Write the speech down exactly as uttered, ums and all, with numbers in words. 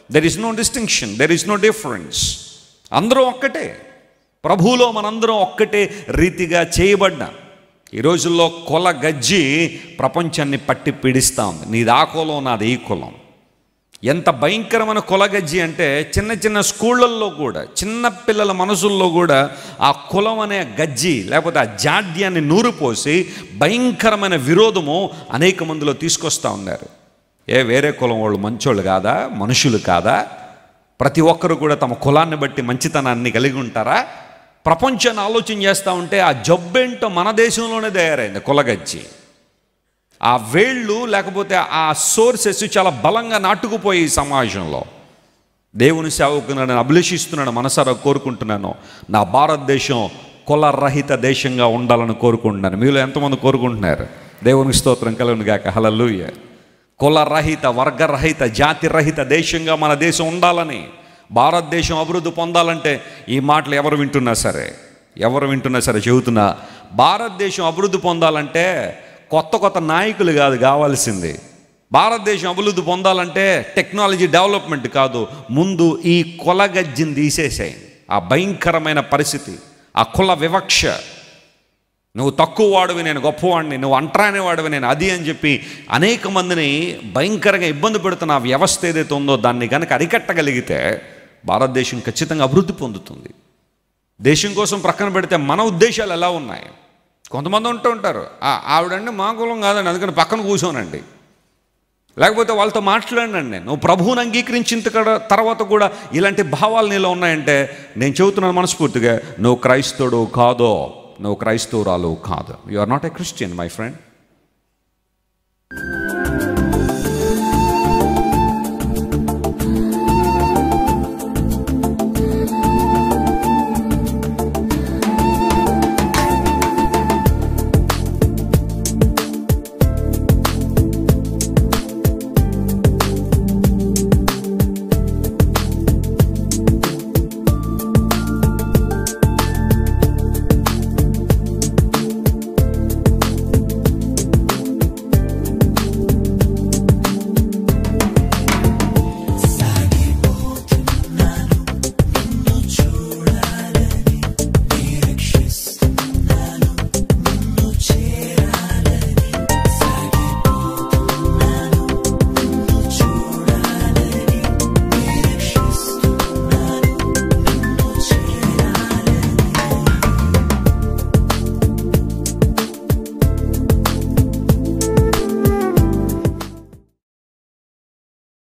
There is no distinction, there is no difference. అందరం ఒక్కటే, ప్రభువులో మనందరం ఒక్కటే రీతిగా చేయబడ్డా. ఈ రోజుల్లో కుల గజ్జి ప్రపంచాన్ని పట్టి పీడిస్తూ ఉంది. నీది ఆ కులం, నాది ఈ కులం. ఎంత భయంకరమైన కులగజ్జి అంటే చిన్న చిన్న స్కూళ్ళల్లో కూడా, చిన్న పిల్లల మనసుల్లో కూడా ఆ కులం అనే గజ్జి లేకపోతే ఆ జాడ్యాన్ని నూరుపోసి భయంకరమైన విరోధము అనేక మందిలో తీసుకొస్తూ ఉన్నారు. ఏ వేరే కులం వాళ్ళు మంచోళ్ళు కాదా, మనుషులు కాదా? ప్రతి ఒక్కరు కూడా తమ కులాన్ని బట్టి మంచితనాన్ని కలిగి ఉంటారా? ప్రపంచాన్ని ఆలోచన చేస్తూ ఉంటే ఆ జబ్బేంటో మన దేశంలోనే తయారైంది కులగజ్జి. ఆ వేళ్ళు లేకపోతే ఆ సోర్సెస్ చాలా బలంగా నాటుకుపోయి సమాజంలో. దేవుని సేవకు నేను అభిలషిస్తున్నాను, మనసారా కోరుకుంటున్నాను, నా భారతదేశం కులరహిత దేశంగా ఉండాలని కోరుకుంటున్నాను. మీలో ఎంతమంది కోరుకుంటున్నారు? దేవునికి స్తోత్రం కలుగును గాక. హల్లెలూయా. కులరహిత, వర్గరహిత, జాతిరహిత దేశంగా మన దేశం ఉండాలని, భారతదేశం అభివృద్ధి పొందాలంటే ఈ మాటలు ఎవరు వింటున్నా సరే, ఎవరు వింటున్నా సరే చెబుతున్నా, భారతదేశం అభివృద్ధి పొందాలంటే కొత్త కొత్త నాయకులు కాదు కావాల్సింది. భారతదేశం అభివృద్ధి పొందాలంటే టెక్నాలజీ డెవలప్మెంట్ కాదు, ముందు ఈ కులగజ్జిని తీసేసాయి. ఆ భయంకరమైన పరిస్థితి, ఆ కుల వివక్ష, నువ్వు తక్కువ వాడివి, నేను గొప్పవాడిని, నువ్వు అంటరాని వాడివి, నేను అది అని చెప్పి అనేక మందిని భయంకరంగా ఇబ్బంది పెడుతున్న ఆ వ్యవస్థ ఏదైతే ఉందో దాన్ని కనుక అరికట్టగలిగితే భారతదేశం ఖచ్చితంగా అభివృద్ధి పొందుతుంది. దేశం కోసం ప్రక్కన పెడితే మన ఉద్దేశాలు ఎలా ఉన్నాయి? కొంతమంది ఉంటూ ఉంటారు, ఆవిడండి మా కులం కాదండి అందుకని పక్కన కూర్చోనండి, లేకపోతే వాళ్ళతో మాట్లాడినండి. నువ్వు ప్రభువుని అంగీకరించిన తర్వాత కూడా ఇలాంటి భావాలు నీలో ఉన్నాయంటే నేను చెబుతున్నాను మనస్ఫూర్తిగా, నువ్వు క్రైస్తవుడు కాదో, నువ్వు క్రైస్తవురాలు కాదు. You are not a Christian my friend.